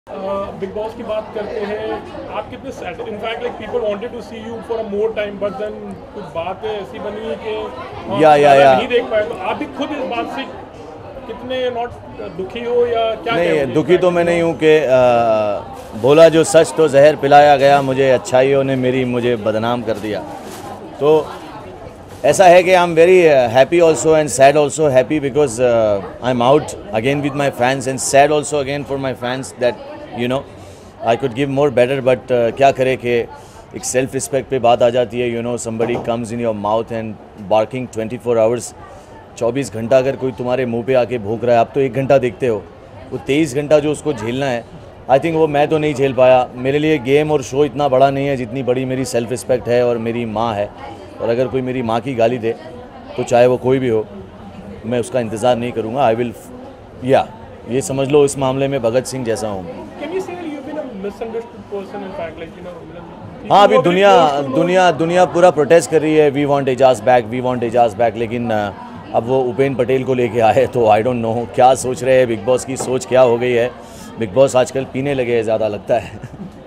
Big boss की बात करते हैं, आप कितने sad, in fact like people wanted to see you for a more time, but then कुछ बातें ऐसी बनी है कि ज़्यादा नहीं देख पाए, तो आप भी खुद इस बात से कितने नॉट दुखी हो या क्या नहीं, कहोगे दुखी तो मैं नहीं हूँ कि बोला जो सच तो जहर पिलाया गया, मुझे अच्छाइयों ने मुझे बदनाम कर दिया। तो ऐसा है कि I am very happy also and sad also. Happy because I am out again with my fans, and sad also again for my fans that you know I could give more better, but क्या करे कि एक self respect पे बात आ जाती है। You know, somebody comes in your mouth and barking 24 hours, 24 घंटा अगर कोई तुम्हारे मुंह पे आके भूख रहा है, आप तो 1 घंटा देखते हो, वो 23 घंटा जो उसको झेलना है, आई थिंक वो मैं तो नहीं झेल पाया। मेरे लिए गेम और शो इतना बड़ा नहीं है जितनी बड़ी मेरी सेल्फ रिस्पेक्ट है और मेरी माँ है। और अगर कोई मेरी माँ की गाली दे तो चाहे वो कोई भी हो, मैं उसका इंतज़ार नहीं करूँगा। आई विल, या ये समझ लो इस मामले में भगत सिंह जैसा हूँ। हाँ, अभी दुनिया पूरा प्रोटेस्ट कर रही है, we want Eijaz back, we want Eijaz back, लेकिन अब वो उपेंद्र पटेल को लेके आए तो आई डोंट नो क्या सोच रहे हैं। बिग बॉस की सोच क्या हो गई है, बिग बॉस आजकल पीने लगे हैं ज़्यादा लगता है।